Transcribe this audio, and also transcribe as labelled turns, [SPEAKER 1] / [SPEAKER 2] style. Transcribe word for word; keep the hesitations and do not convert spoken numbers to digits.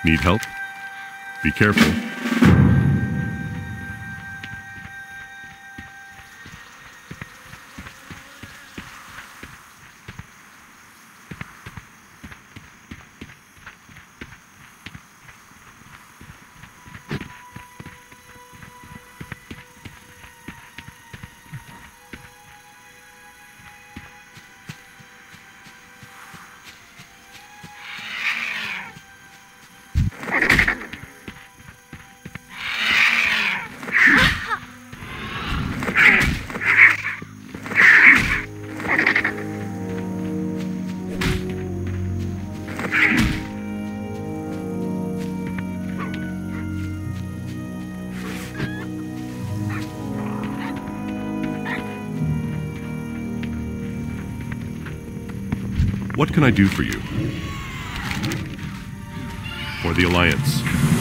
[SPEAKER 1] Need help? Be careful. What can I do for you? For the Alliance.